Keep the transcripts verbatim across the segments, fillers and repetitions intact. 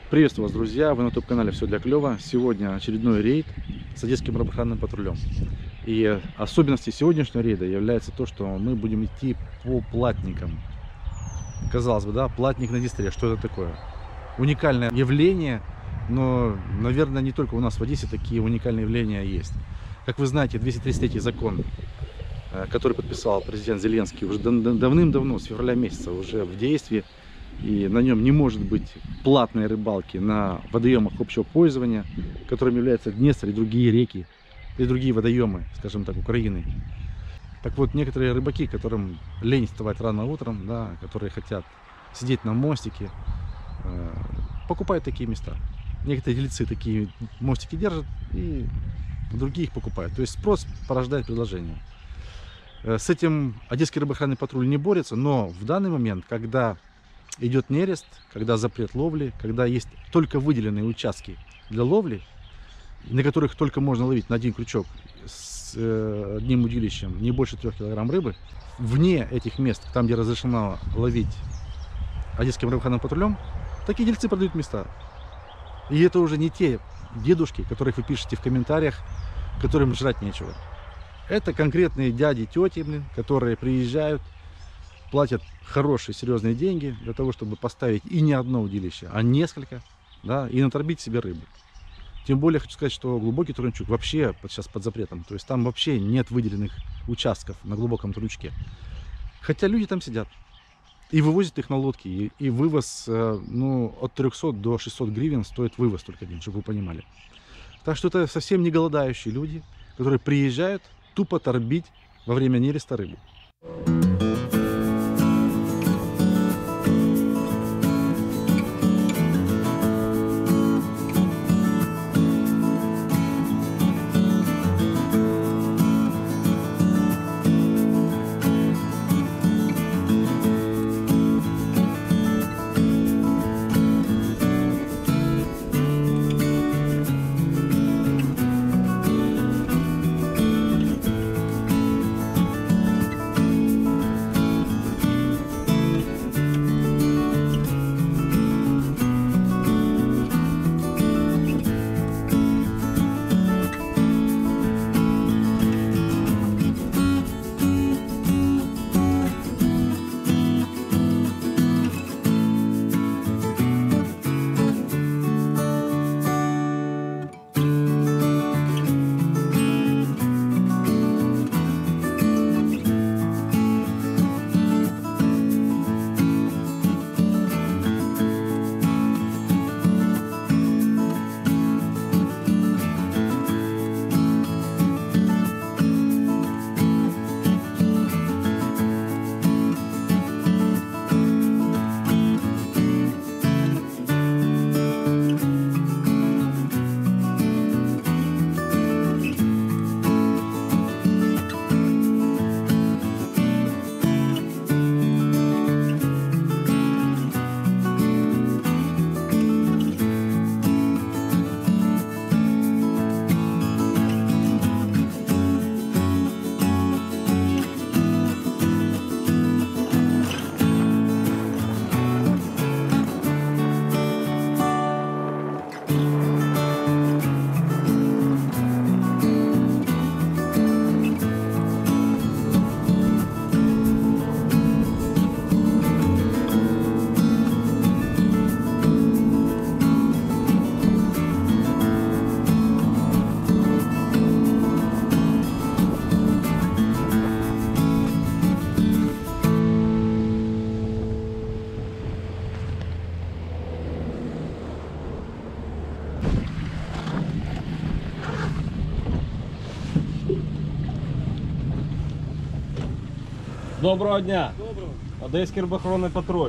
Приветствую вас, друзья! Вы на топ-канале «Все для клёва». Сегодня очередной рейд с одесским рыбоохранным патрулем. И особенностью сегодняшнего рейда является то, что мы будем идти по платникам. Казалось бы, да, платник на Днестре. Что это такое? Уникальное явление, но, наверное, не только у нас в Одессе такие уникальные явления есть. Как вы знаете, двести тридцать третий закон, который подписал президент Зеленский уже давным-давно, с февраля месяца, уже в действии. И на нем не может быть платной рыбалки на водоемах общего пользования, которыми являются Днестр и другие реки, и другие водоемы, скажем так, Украины. Так вот, некоторые рыбаки, которым лень вставать рано утром, да, которые хотят сидеть на мостике, э, покупают такие места. Некоторые дельцы такие мостики держат, и другие их покупают. То есть спрос порождает предложение. С этим одесский рыбоохранный патруль не борется, но в данный момент, когда идет нерест, когда запрет ловли, когда есть только выделенные участки для ловли, на которых только можно ловить на один крючок с э, одним удилищем не больше трех килограмм рыбы, вне этих мест, там, где разрешено ловить одесским рыбоохранным патрулем, такие дельцы продают места. И это уже не те дедушки, которых вы пишете в комментариях, которым жрать нечего. Это конкретные дяди, тети, блин, которые приезжают, платят хорошие, серьезные деньги для того, чтобы поставить и не одно удилище, а несколько, да, и наторбить себе рыбу. Тем более, хочу сказать, что глубокий Трунчук вообще сейчас под запретом. То есть там вообще нет выделенных участков на глубоком Трунчуке. Хотя люди там сидят и вывозят их на лодке. И, и вывоз, ну, от трёхсот до шестисот гривен стоит вывоз только один, чтобы вы понимали. Так что это совсем не голодающие люди, которые приезжают тупо торбить во время нереста рыбу. Доброго дня! Доброго. Одеський рибоохоронний патруль.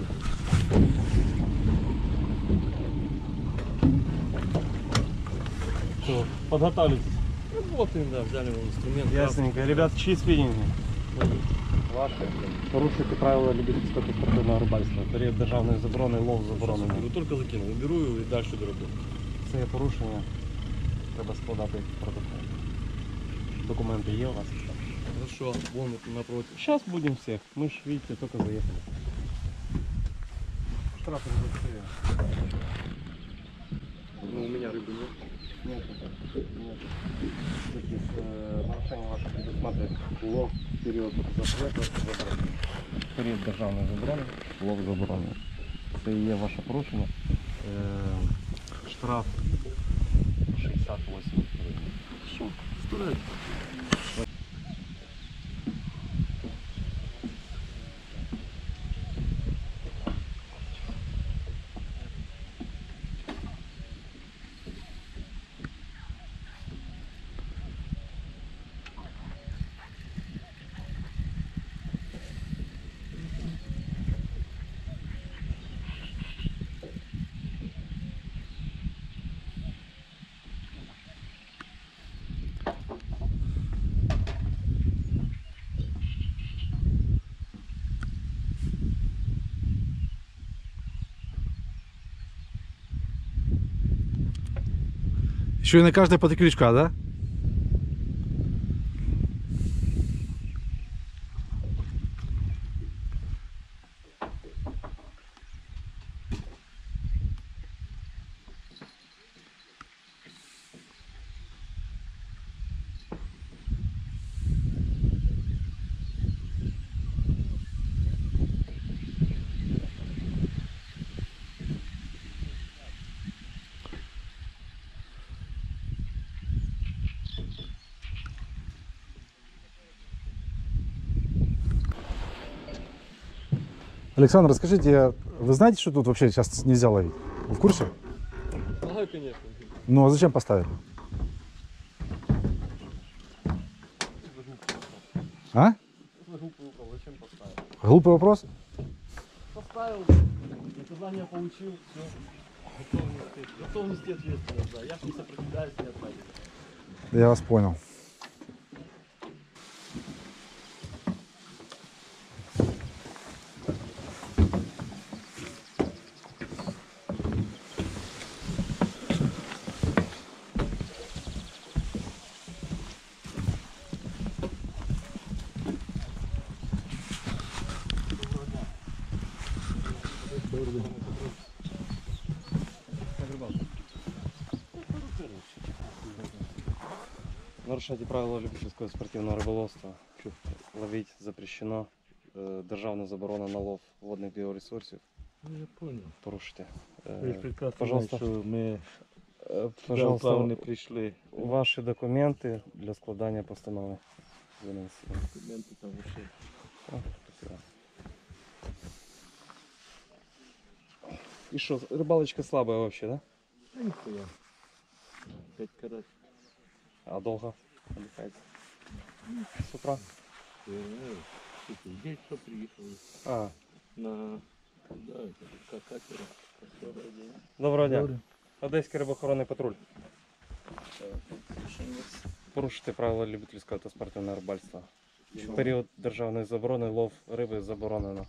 Что, подготавливайтесь? Работаем, да, взяли мы инструмент. Ясненько. Ребят, чьи спиннинги? Ваши. Порушуйте правила любительського та спортивного рибальства. Період державної заборони, лов заборонений. Беру, только закинул. Беру и дальше дорогу. Це є порушення. Треба складати протокол. Документы є у вас? Хорошо, вон напротив. Сейчас будем всех. Мы ж, видите, только заехали. Штрафы за меня рыбы нет. Нет, нет. Значит, э, нарушение ваше предусматривает лов в период запрету заборони. Період державної заборони, лов заборонений. Це і є ваше порушення. Е, штраф шістдесят вісім гривень. Что? Стараюсь. Еще и на каждой по три крючка, да? Александр, расскажите, вы знаете, что тут вообще сейчас нельзя ловить? Вы в курсе? Знаю, конечно. Ну а зачем поставили? А? Глупый вопрос, зачем поставил? Глупый вопрос? Поставил, наказание получил, все. Готов нести, готов нести ответственность, да. Я ж не сопротивляюсь, не отказываюсь. Я вас понял. Нарушайте правила любительського спортивного риболовства. Ловить запрещено. Е, Державна заборона на лов водних біоресурсів. Ну, я понял. Порушите. Ви ж Е, прекрасно Пожалуйста, знаєте, що ми е, пожалуйста, сюди не прийшли. ваші документи для складання постанови. Винесення. Документи там ще. О, спасибо. І що, рибалочка слабая вообще, да? Та ніхуя. П'ять карась. А долго отдыхаете? С утра? Здесь что приехали? А, На... Да, это как катера. доброго дня. Одеський рибоохоронний патруль. Порушити правила любительського та спортивного рибальства. В період державної заборони лов риби заборонено.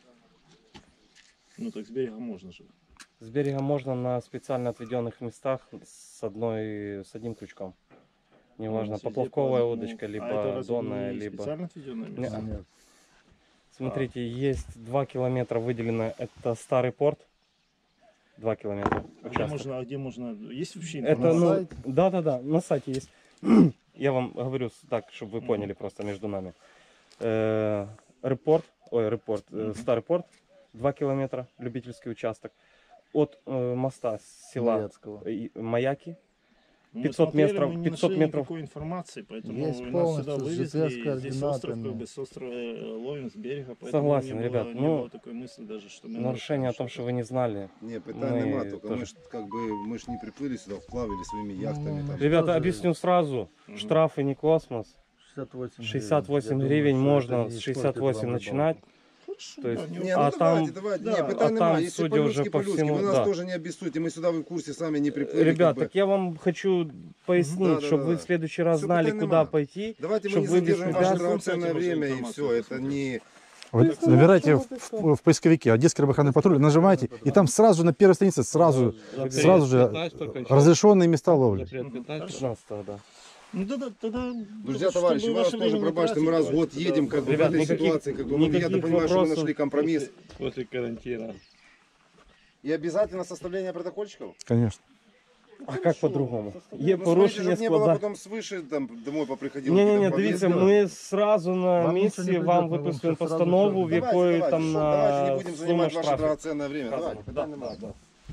Ну так с берега можно же. С берега можно на специально отведенных местах с, одной, с одним крючком. Неважно, Ну, поплавковая ну, удочка, а либо это разве донная, не либо... специально отведенное Не, место? Нет. Смотрите, есть два километра выделено, это старый порт. Два километра. А где участок. можно, а где можно, есть вообще Это, информация? ну, да, да, да, на сайте есть. Я вам говорю так, чтобы вы поняли просто между нами. Э, Репорт, ой, репорт, э, старый порт, два километра, любительский участок. От э, моста с села Маяцкого. и- Маяки. Ну, мы пятьсот смотрели, метров- мы не пятьсот нашли метров. никакой информации, поэтому Есть нас полностью сюда с вывезли, джи пи и здесь остров, как координатами. бы, с острова э, ловим с берега, поэтому Согласен, не ребят, было, не ну, было такой мысли даже, что мы Нарушение о нарушаем том, что вы не знали. Не, питань Ми нема, тільки теж. ми ж как бы мы ж не приплыли сюда, вплавили своими яхтами. Ну, Там. Ребята, тоже- объясню сразу. Мгм. Штрафы не космос. шестьдесят восемь шестьдесят восемь гривен. Я гривен думаю, что можно это с не шестьдесят восемь испортит вам начинать. Хорошо, То есть- да, не Не, А ну там- давайте, давайте. да, не, а питань там, нема. Если судя по-людски, уже по по-людски, всему, вы нас да. тоже не обессудьте, мы сюда в курсе сами не приплыли. Ребят, как бы. так я вам хочу пояснить, Да, да, чтобы да, вы да. в следующий раз Всё, знали, питань куда нема. пойти. Давайте мы чтоб не вы задержим без ваше препятствий- драгоценное Можете время и информацию все. Это посмотреть. не... Вы набираете в, в- в поисковике Одесский рыбоохранный патруль, нажимаете, и там сразу на первой странице сразу, сразу же разрешенные места ловли. пятнадцатого, да. Ну тогда, тогда Друзья, чтобы товарищи, вы нас ваше тоже время не пробачьте, мы раз в тратить, год едем как бы в Ребят, этой никаких- ситуации. Как бы, ну, я-то никаких понимаю, что мы вопросов. нашли компромисс. После карантина. И обязательно составление протокольчиков? Конечно. А як по-другому? Є Ну, порушення смотрите, чтоб не было складу. потом свыше, там, домой поприходил. Ні, ні, ні, какие-то дивіться, повестки. ми зразу на Вам нічого місці не вам прийде, ми вам виписуємо щас зразу постанову, в Давайте, якої давайте, там что, давайте не на будем сума занимать ваше штрафів. драгоценное время. вказано. Давайте, Да, питань да, нема. да.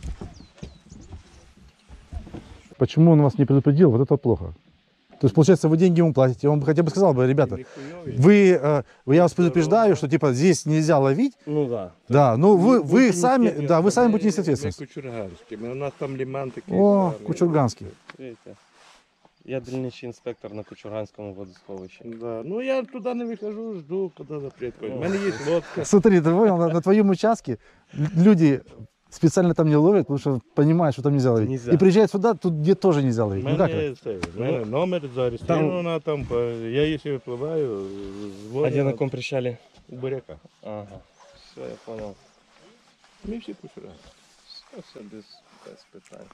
Почему он вас не предупредил? Вот это плохо. То есть, получается, вы деньги ему платите, он бы хотя бы сказал бы, ребята, вы, э, я вас предупреждаю, что типа здесь нельзя ловить, Ну так. да, но вы, вы Будете сами, нести да, вы сами ответственность. будете нести ответственность. Ми кучурганські, у нас там лиман такий. О, там, Кучурганский. Видите? Я дільничний інспектор на Кучурганському водосховищі. Да. Ну я туди не вихожу, жду, коли запрет. У мене є лодка. Смотри, ты понял, на, на твоем участке люди специально там не ловят, потому что понимают, что там нельзя ловить. Нельзя. И приезжают сюда, тут где тоже нельзя У ловить. Ну как это? мене, це, у мене номер зареєстровано, там, по- я якщо випливаю, А де на дзвоню ком прищали? у буряка. Ага. Все, я понял. Ми всі кучурганські. Все, все без, без питань.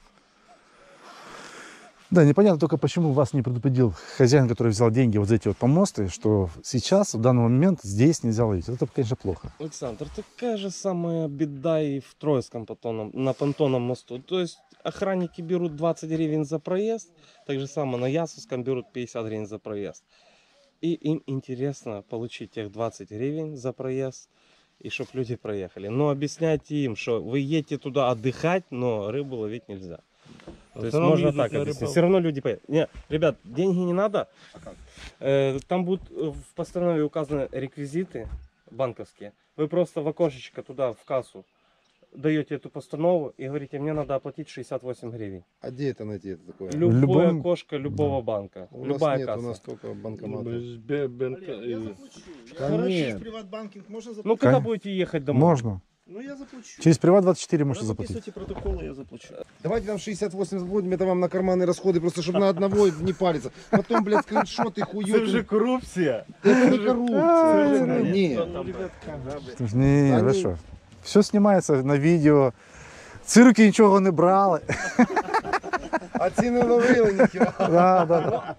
Да, непонятно только, почему вас не предупредил хозяин, который взял деньги вот за эти вот помосты, что сейчас, в данный момент, здесь нельзя ловить. Это, конечно, плохо. Александр, такая же самая беда и в Троицком понтонном, на понтонном мосту. То есть охранники берут двадцать гривен за проезд, так же самое на Ясовском берут пятьдесят гривен за проезд. И им интересно получить тех двадцать гривен за проезд, и чтобы люди проехали. Но объясняйте им, что вы едете туда отдыхать, но рыбу ловить нельзя. То есть можно так объяснить. Все равно люди поедут. Не, ребят, деньги не надо. Э, Там будут э, в постановлении указаны реквизиты банковские. Вы просто в окошечко туда, в кассу, даете эту постанову и говорите, мне надо оплатить шестьдесят восемь гривен. А где это найти это такое? Любое любом- окошко любого банка. У нас Любая нет, касса. у нас только банкоматы. Бе- Я бен- заплачу. Да Хорошо, нет. в приватбанкинг можно Ну заплатить? когда Кон- будете ехать домой? Можно. Ну я заплачу. Через Приват двадцать четыре можете Вы заплатить. записывайте протоколы, я заплачу. Давайте там шестьдесят восемь забудем, это вам на карманные расходы, просто чтобы на одного не париться. Потом, блядь, скриншоты хуёты. коррупция. Это не коррупция. Нет, Нет. Не, Та ви ні. що? Все знімається на відео. Цирки нічого не брали. А ціни ловили, ніхера. Да, да, да.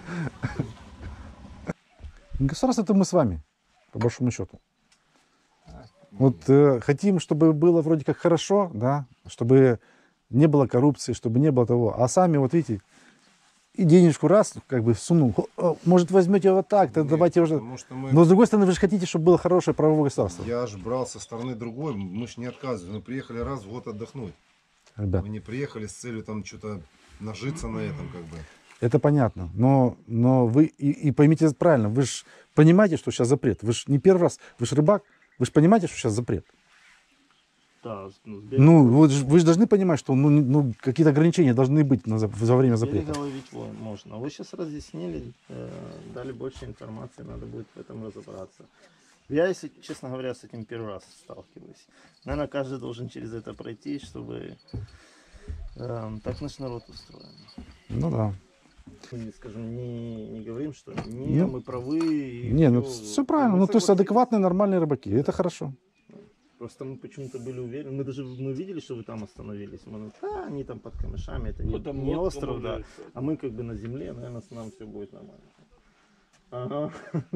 Государство это мы с вами, по большому счету. Вот э, хотим, чтобы было вроде как хорошо, да, чтобы не было коррупции, чтобы не было того. А сами, вот видите, и денежку раз, как бы сунул. Хо- о, Может, возьмете вот так, то давайте уже. Потому что мы... Но с другой стороны, вы же хотите, чтобы было хорошее правовое государство. Я ж брал со стороны другой, мы ж не отказываем. Мы приехали раз в год отдохнуть. Ребят, Мы не приехали с целью там что-то нажиться на этом, как бы. это понятно. Но, но вы и, и поймите правильно, вы же понимаете, что сейчас запрет. Вы же не первый раз, вы же рыбак, вы же понимаете, что сейчас запрет. Да, ну, с берега- Ну, вот ж- вы же должны понимать, что ну, не- ну, какие-то ограничения должны быть на за, за время запрета. Берега ловить вон можно. Вы сейчас разъяснили, э, дали больше информации, надо будет в этом разобраться. Я, если честно говоря, с этим первый раз сталкиваюсь. Наверное, каждый должен через это пройти, чтобы э, так наш народ устроен. Ну да. Мы не скажем, не, не говорим, что не, Ну, мы правы. и Не, ну всё. все правильно. Мы Ну, то есть согласились. адекватные, нормальные рыбаки. Это хорошо. Просто мы почему-то были уверены. Мы даже мы видели, что вы там остановились. Мы, ну, да, они там под камышами, это не, Ну, там не лодка остров, да. муляется. А мы как бы на земле, наверное, с нам все будет нормально. Ага.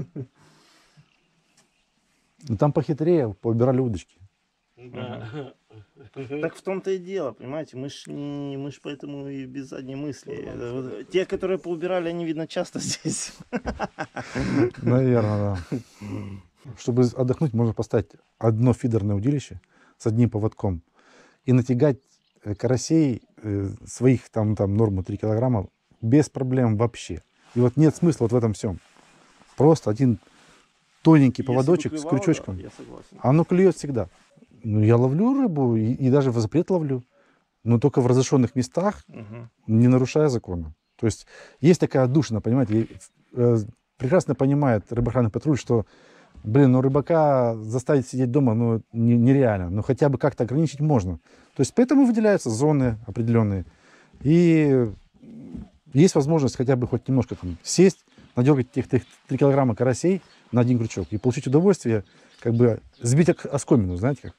Ну, там похитрее, поубирали удочки. Да. Так в том-то и дело, понимаете, мы ж не, мы ж поэтому и без задней мысли. Это вот те, которые поубирали, они, видно, часто здесь. Наверное, да. Чтобы отдохнуть, можно поставить одно фидерное удилище с одним поводком и натягать э, карасей э, своих там, там норму три килограмма без проблем вообще. И вот нет смысла вот в этом всем. Просто один тоненький Если бы поводочек с клевало, крючочком. да, я согласен. Оно клюет всегда. Ну, я ловлю рыбу и, и даже в запрет ловлю. Но только в разрешенных местах, Мгм. не нарушая закона. То есть есть такая отдушина, понимаете, и, э, прекрасно понимает рыбоохранный патруль, что, блин, ну рыбака заставить сидеть дома, ну, не- нереально. Но хотя бы как-то ограничить можно. То есть поэтому выделяются зоны определенные. И есть возможность хотя бы хоть немножко там сесть, надергать тех три килограмма карасей на один крючок и получить удовольствие, как бы сбить ок- оскомину, знаете как?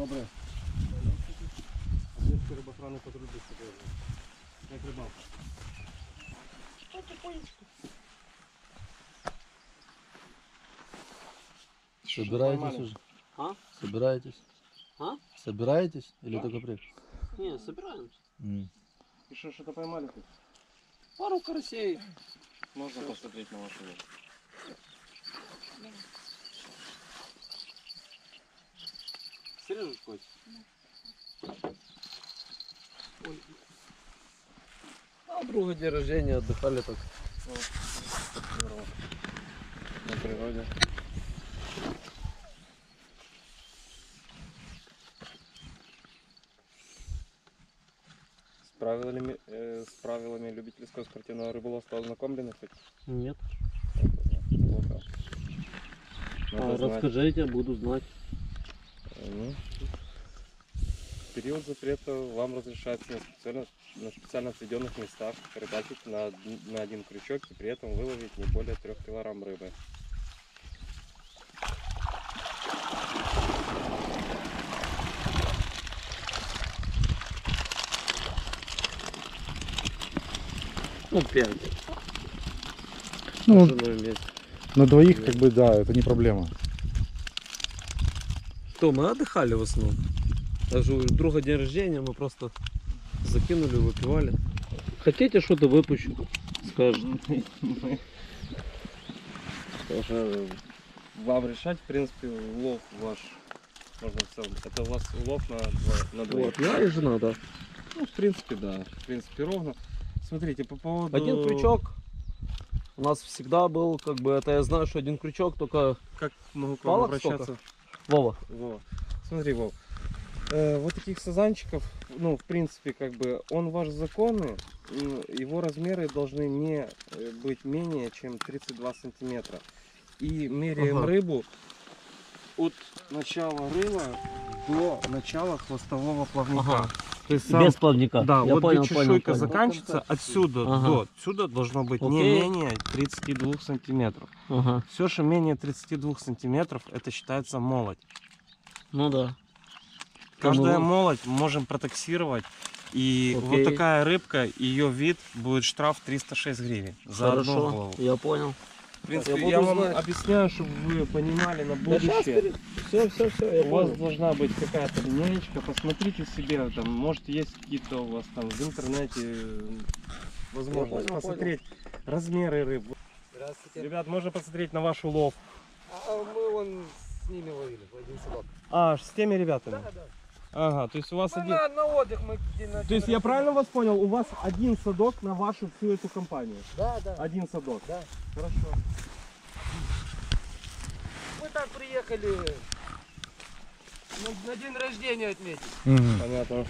Добре. Одеський рибоохоронний патруль без такого. Як рибалка. Собираетесь уже? А? Собираетесь? А? Собираетесь или только приехали? Не, собираемся. М. И что, что-то поймали тут? Пару карасей. Можно посмотреть на вашу лодку? Сережа хоть? А друга день рождения отдыхали так. Здорово. На природе. С правилами, э, с правилами любительского спортивного рыболовства ознакомлены хоть? Нет. Плохо. А, Надо знать. расскажите, буду знать. Ну, в период запрета вам разрешается на специально, на специально отведенных местах рыбачить на, од- на один крючок и при этом выловить не более трех килограмм рыбы. Ну, пять. Ну, Женой вместе. на двоих, как бы, да, это не проблема. Что, мы отдыхали в основном. Даже у друга день рождения мы просто закинули, выпивали. Хотите что-то выпущу? Скажете. Уже вам решать, в принципе, улов ваш, можно в целом. Это у вас улов на, два- на двоих. Вот, я и жена, да. Ну, в принципе, да. В принципе, ровно. Смотрите, по поводу... Один крючок. У нас всегда был, как бы, это я знаю, что один крючок, только Как могу к вам Палок обращаться? Вова. Вова. Смотри, Вов, э, вот таких сазанчиков, ну, в принципе, как бы, он ваш законный, м, его размеры должны не э, быть менее, чем тридцать два сантиметра. И меряем Ага. рыбу от начала рыла до начала хвостового плавника. Ага. То есть сам- Без плавника. да, я вот понял, где понял, чешуйка понял. заканчивается, отсюда Ага. до, отсюда должно быть не Окей. менее тридцати двух сантиметров. Ага. Все, что менее тридцати двух сантиметров, это считается молоть. Ну да. Каждая Ну, молоть можем протаксировать. И Окей. вот такая рыбка, ее вид будет штраф триста шесть гривен за одну Хорошо, голову. я понял. В принципе, Я я, буду вам знать. объясняю, чтобы вы понимали на будущее. Все, все, все, я У вас понял. должна быть какая-то линеечка, посмотрите себе, там, может есть какие-то у вас там в интернете э, возможность понял, посмотреть размеры рыб. Здравствуйте. Ребят, можно посмотреть на ваш улов. А мы вон с ними ловили, один собак. А, с теми ребятами? Да, да. Ага, то есть у вас Ну, один... на, на отдых мы где на То есть я правильно вас понял, у вас один садок на вашу всю эту компанию? Да, да. Один садок? Да. Хорошо. Мы так приехали на, на день рождения отметить. Понятно.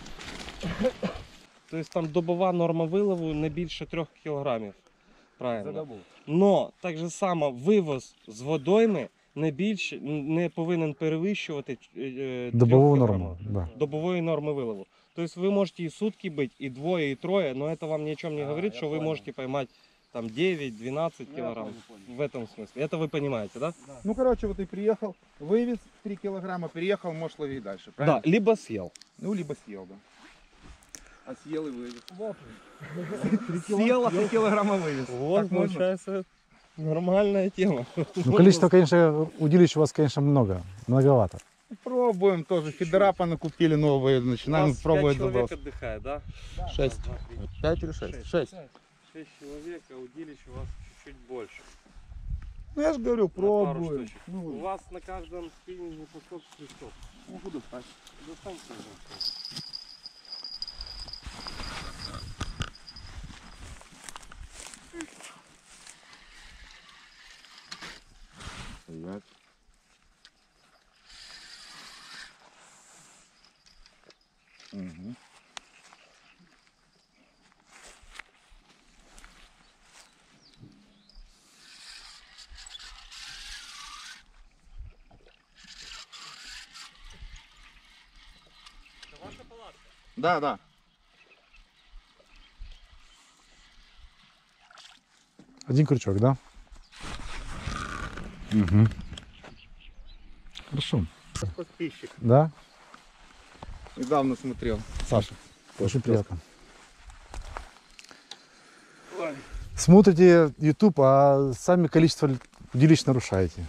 То есть там добова норма вилову не більше трьох кілограмів. Правильно. Но так же само вивоз з водойми не більше не повинен перевищувати е, е, трьох Добовую кілограмів. норму, да. Добової норми вилову. То есть вы можете и сутки быть, и двое, и трое, но это вам ни о чем не А, говорит, я что вы понял. можете поймать там девять-двенадцать Ну, я килограмм. понял, понял. В этом смысле. Это вы понимаете, да? Ну, короче, вот ты приехал, вывез три килограмма, переехал, можешь ловить дальше, правильно? Да, либо съел. Ну, либо съел, да. А съел и вывез. Съел, а три килограмма вывез. Вот, Так можно? получается, нормальная тема. Ну, количество, конечно, удилищ у вас, конечно, много. Многовато. Пробуем тоже. Фидера понакупили новые, У начинаем вас пробовать пять человек заброс. отдыхает, да? Шесть. Пять или шесть? Шесть. Шесть человек, а удилищ у вас чуть-чуть больше. Ну, я же говорю, На пару пробуем. штучек. У Ну, вас на каждом спиннинге по сколько крючков? могу достать. Достаньте, пожалуйста. Стоять. Угу. Да, да. Один крючок, да? Угу. Хорошо. Подписчик. Да? Недавно смотрел. Саша, очень приятно. Смотрите YouTube, а сами количество удилищ нарушаете.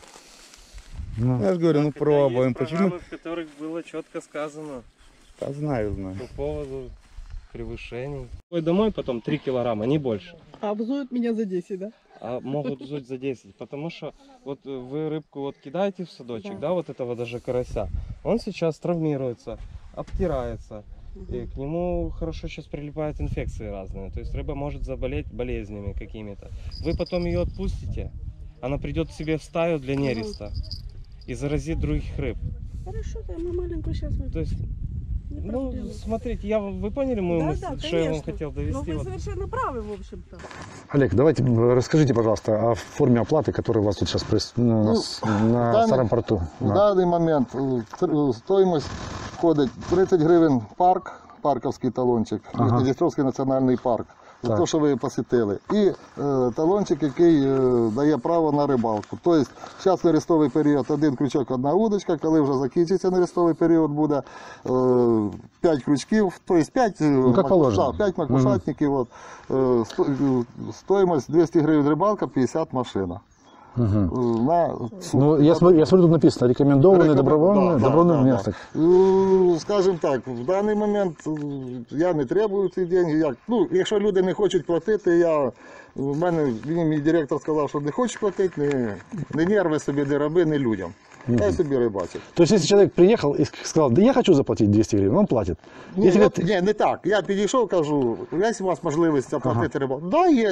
Ну, Я же говорю, ну пробуем. Почему? в которых было четко сказано Да, знаю, знаю. по поводу превышений. Ой, домой потом три килограмма, не больше. А обзуют меня за десять, да? А могут взуть за десять, потому что вот вы рыбку вот кидаете в садочек, да, вот этого даже карася, он сейчас травмируется, обтирается, и к нему хорошо сейчас прилипают инфекции разные, то есть рыба может заболеть болезнями какими-то. Вы потом ее отпустите, она придет к себе в стаю для нереста и заразит других рыб. Хорошо, да, мы маленькую сейчас выпустим. То есть, Не ну, проблема. смотрите, я, вы поняли мою Да, мысль, да, что я вам конечно. хотел Но довести? вы Вот. совершенно правы, в общем-то. Олег, давайте м, расскажите, пожалуйста, о форме оплаты, которая у вас тут сейчас проис- ну, у нас на данный- старом порту. В Да. даний момент е, тр- стоїмость входить тридцять гривень парк, парковський талончик, Ага. Дністровський національний парк, за Так. те, що ви посетили. І е, талончик, який е, дає право на рибалку. Тобто, зараз нерестовий період, один крючок, одна удочка, коли вже закінчиться нерестовий період, буде е, п'ять крючків, тобто п'ять, Ну, як положено. п'ять макушатників. От, е, сто, е, стоїмость двісті гривень рибалка, п'ятдесят машина. Мгм. Е, На сутки. Ну, я смотрю, я смотрю, тут написано рекомендованный, Рекомен- добровольный, да, да, добровольный да, внесок. да. Ну, скажімо так, в даний момент е, я не требую ці гроші. Як, ну, якщо люди не хочуть платити, я, в мене мені мій директор сказав, що не хочеш платити, не, не нерви собі, не роби, не людям. Хай собі рибачить. То есть, если человек приехал и сказал, да я хочу заплатить двести гривен, он платит. Ні, Если я, говорит, ні, не так. Я підійшов, кажу, є у вас можливість заплатити рибалку? Так, да, є.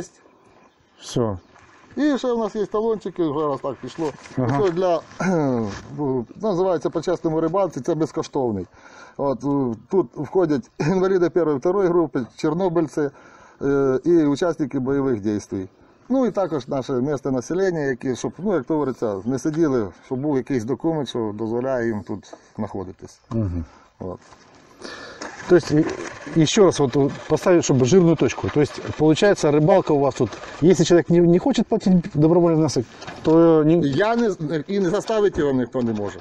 все. І ще у нас є талончики, вже раз так пішло. Ага. Це для, ну, називається по-чесному рибалці, це безкоштовний. От, е, тут входять інваліди першої, второї групи, чорнобильці е, і учасники бойових дій. Ну і також наше місце населення, які, щоб, ну, як то говориться, не сиділи, щоб був якийсь документ, що дозволяє їм тут знаходитись. Мгм. От. То есть, и- еще раз вот поставить, чтобы жирную точку. То есть, получается, рыбалка у вас тут, если человек не, не хочет платить добровольный внесок, то не... Я не, і не заставити його ніхто не може.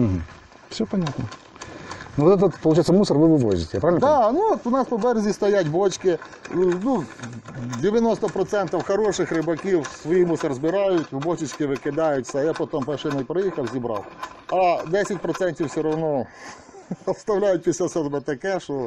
Все понятно. Ну, вот этот, получается, мусор вы вывозите, я правильно понимаю? Так, ну от у нас по березі стоять бочки. Ну, дев'яносто відсотків хороших рибаків свій мусор збирають, в бочечки викидають, все. Я потім машиною приїхав, зібрав. А десять відсотків все одно оставляють після себе таке, що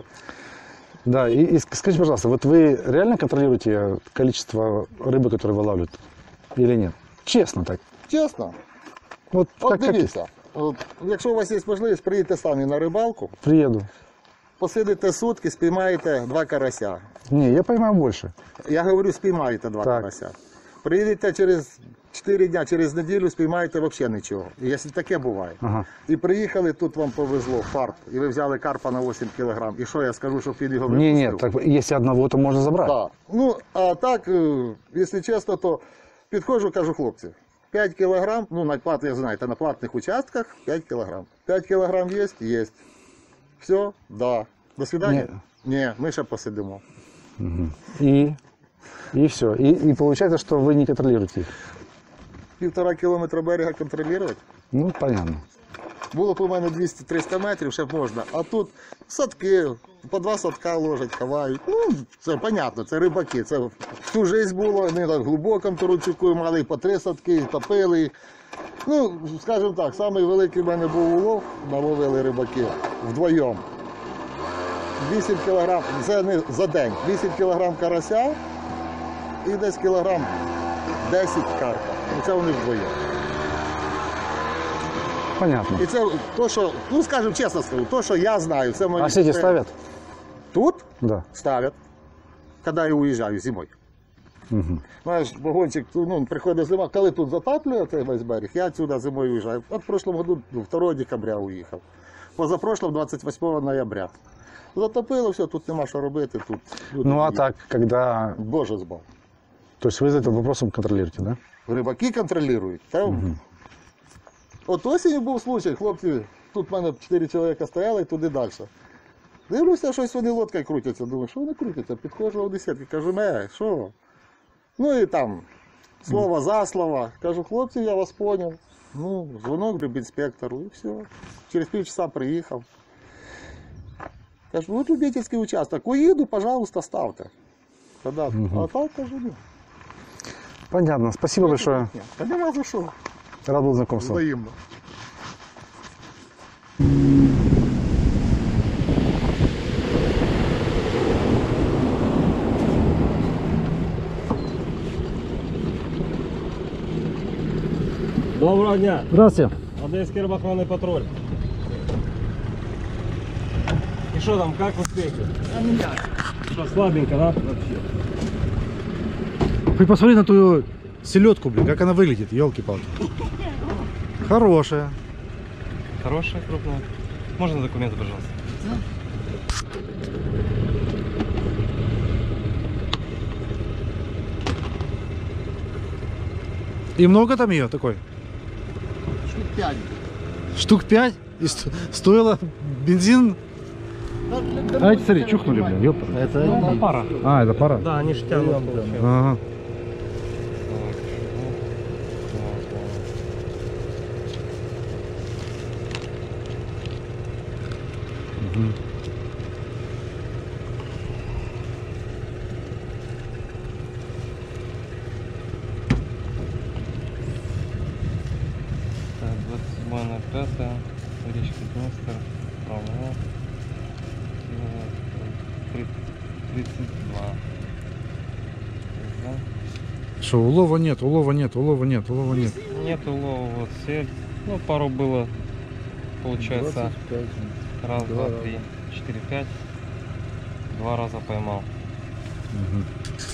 Да, и, и скажите, пожалуйста, вот вы реально контролируете количество рыбы, которую вылавливают, или нет? Честно так. чесно. Вот, От как, как дивіться, от, якщо у вас є можливість, приїдьте самі на рибалку, приеду. посидите сутки, спіймаєте два карася. Не, я поймаю больше. Я говорю, спіймаєте два Так. карася. Приїдете через чотири дня, через неділю спіймаєте взагалі нічого. І якщо таке буває. Ага. І приїхали, тут вам повезло, фарт, і ви взяли карпа на вісім кілограм. І що я скажу, щоб він його Не, випустив? нет, так, если одного, то можно забрать. Так. Ну, а так, е, якщо чесно, то підходжу, кажу, хлопці, п'ять кілограм, ну, на плат, як знаєте, на платних участках п'ять кілограм. п'ять кілограм є? Є. Все? Да. До свидання? Ні, ми ще посидимо. И, и все. И, и получается, что вы не контролируете их. Півтора кілометра берега контролювати? Ну, понятно. Було б у мене двісті-триста метрів, ще б можна. А тут садки, по два садка ложать, ховають. Ну, це понятно, це рибаки. Це всю життя було, вони так глибокому Турунчуку мали і по три садки, і топили. Ну, скажімо так, самий великий в мене був улов, наловили рибаки вдвоєм. вісім кілограм, це не за день, вісім кілограм карася і десь кілограм десять карпа. Ну, це вони вдвоєм. Понятно. І це то, що, ну скажімо чесно скажу, то, що я знаю, це мої... А сети це- ставят? Тут Да. ставлять, коли я уїжджаю зимою. Мгм. Знаєш, вагончик, ну, приходить зима, коли тут затаплює цей весь берег, я отсюда зимою уїжджаю. От в прошлом году второго декабря уїхав. Позапрошлом двадцять восьмого ноября. Затопило, все, тут нема що робити. Тут люди Ну, а їдуть. так, когда... Боже збав. То есть вы за этим вопросом контролируете, да? Рибаки контролюють. Та... От осінню був случай, хлопці, тут в мене чотири чоловіка стояли і туди далі. Дивлюся, щось вони лодкою крутяться. Думаю, що вони крутяться? Підходжу в десятки, кажу, не, що? Ну і там, слово за слово. Кажу, хлопці, я вас поняв. Ну, дзвонок інспектору і все. Через півчаса приїхав. Кажу, вот любительский участок, уеду, пожалуйста, ставьте. Тогда, Мгм. а так кажу, ну. Понятно. Спасибо большое. Та нема за що. Рад был знакомству. Взаємно. Доброго дня. Здравствуйте. Одесский рыбоохранный патруль. И что там, как успехи? А никак. Что, слабенько, да? Вообще. Вы посмотрите на ту селедку, блин, как она выглядит, елки-палки. Хорошая. Хорошая, крупная. Можно документы, пожалуйста? И много там ее такой? Штук п'ять. Штук пять? И сто- стоило бензин. А эти, смотри, чухнули, блин, ёпта. Это пара. А, это пара? Да, они же тянут. получается. Ага. Мгм. Так, двадцать седьмое ноль пятое, речка Днестр, Павлов, тридцать два. Что, улова нет, улова нет, улова нет, улова нет. Нет улова, вот сель. Ну, пару было, получается, раз, два, три, четыре, пять. Два раза поймал. Мгм.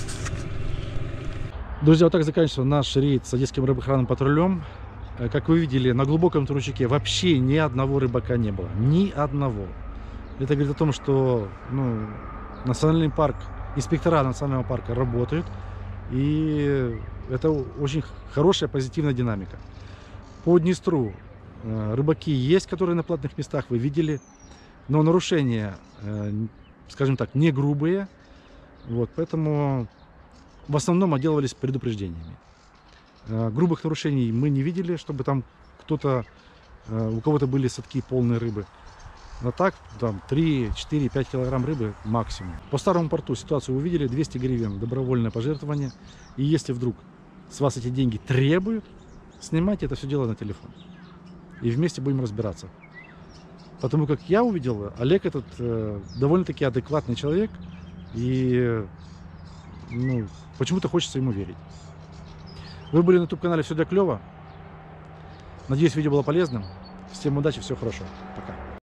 Друзья, вот так заканчивается наш рейд с Одесским рыбоохранным патрулем. Э, Как вы видели, на глубоком ручейке вообще ни одного рыбака не было. Ни одного. Это говорит о том, что ну, национальный парк, инспектора национального парка работают. И это очень хорошая позитивная динамика. По Днестру э, рыбаки есть, которые на платных местах, вы видели. Но нарушения, э, скажем так, не грубые. Вот, поэтому в основном отделывались предупреждениями. Э, Грубых нарушений мы не видели, чтобы там кто-то, э, у кого-то были садки полные рыбы. А так, там три, четыре, пять килограмм рыбы максимум. По старому порту ситуацию вы видели, двести гривен добровольное пожертвование. И если вдруг с вас эти деньги требуют, снимайте это все дело на телефон. И вместе будем разбираться. Потому как я увидел, Олег этот э, довольно-таки адекватный человек. И ну, почему-то хочется ему верить. Вы были на ютуб-канале «Все для клёва». Надеюсь, видео было полезным. Всем удачи, всего хорошего. Пока.